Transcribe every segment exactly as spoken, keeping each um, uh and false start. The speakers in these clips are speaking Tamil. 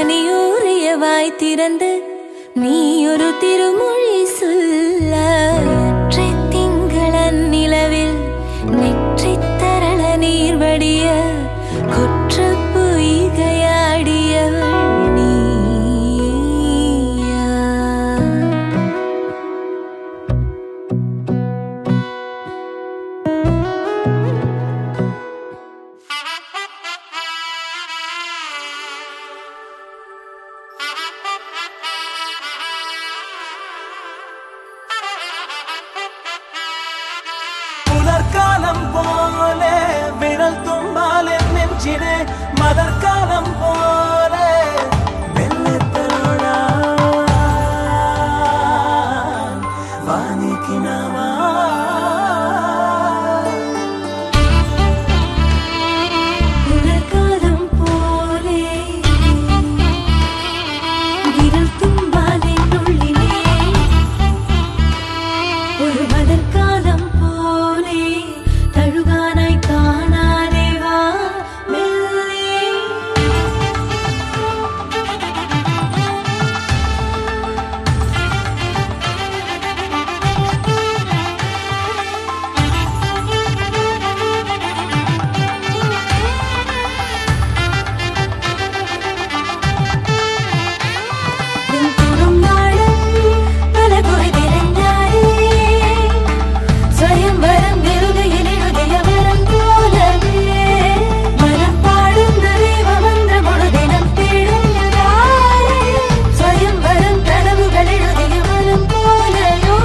பனியூறிய வாய் திறந்து நீ ஒரு திருமொழி சொல்ல அற்றை திங்களன் நிலவில் நெற்றி தரள நீர் வடிய கொற்ற பொய்கையாடியவள் நீயா. புலர்காலம் போலே விரல் தும்பால் என் நெஞ்சினே மலர்காலம் போலே வெள்ளத்தனோடா வானிக்கினவா புலர்காலம் போலே விரல் தும்பால் என் உள்ளிலே ஒரு மலர்காலம் போலே தழுகானாய் காணாதே வா மெல்லே. உன் குறும்பாடும் பல குறை நிறைந்தாரே ஸ்வயம்வரம் எழுதையில் எழுதிய வரம் போலவே மனம் பாடும் தெய்வ மந்திரமொடு தினம் தேடுகிறாரே ஸ்வயம்வரம் கனவுகள் எழுதிய வரம் போலையோ.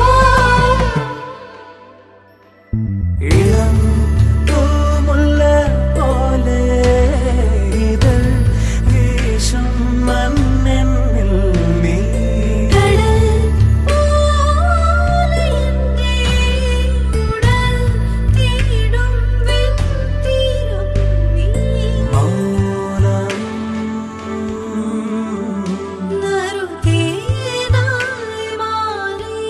இளம் தூமுல்ல போலே இதழ் வீசும் மண்ணெண்ணில் நீ கடல் போல எங்கே உடல் தேடும் வெண்தீரம் நீ மௌனம் நறுதேனாய் மாறி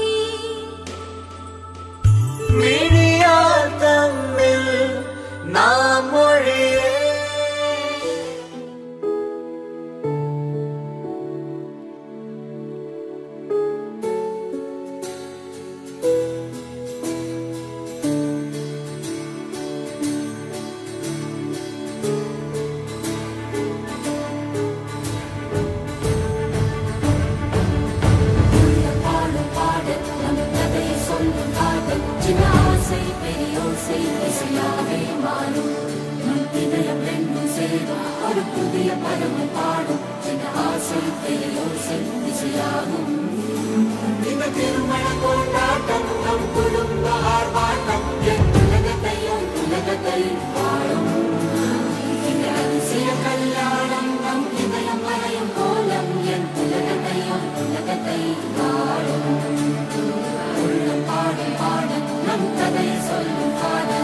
மிழியால் தம்மில் நாம் மொழியே பாடும் பாடல் நம் கதையை சொல்லும் காதல் சின்ன ஆசை பெரியோசை இசையாவே மாறும் நம் இதயம் ரெண்டும் சேரும் ஒரு புதிய பருவம் பாடும் சின்ன ஆசை பெரியோசை இசையாகும் இந்த திருமண கொண்டாட்டம் நம் குடும்ப ஆர்ப்பாட்டம் என் உலகத்தையும் உலகத்தையும் வாழும் இந்த அதிசய கல்யாணம் நம் இதயம் வரையும் கோலம் என் உலகத்தையும் உலகத்தை வாழும் உள்ளம் பாடும் பாடல் நம் கதையை சொல்லும் காதல்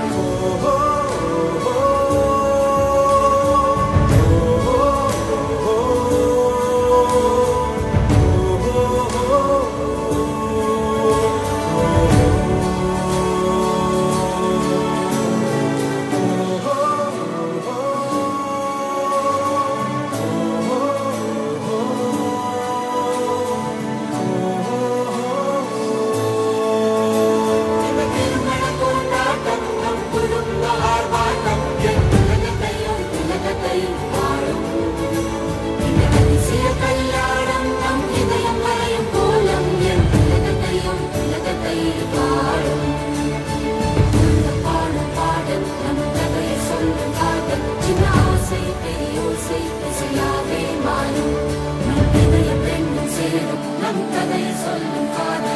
இந்த திருமண கொண்டாட்டம் நம் குடும்ப ஆர்ப்பாட்டம் என் உலகத்தையும் உலகத்தையும் வாழும் இந்த அதிசய கல்யாணம் நம் இதயம் வரையும் கோலம் என் உலகத்தையும் உலகத்தை வாழும் உள்ளம் பாடும் பாடல் நம் கதையை சொல்லும் காதல் சின்ன ஆசை பெரியோசை இசையாவே மாறும் நம் இதயம் ரெண்டும் சேரும் நம் கதையை சொல்லும் காதல்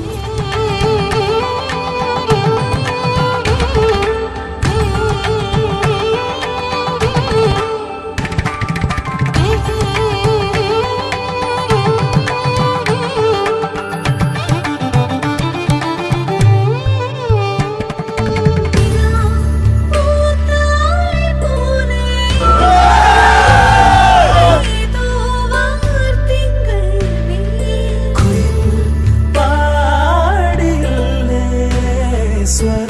Thank you. ஸ்வரம்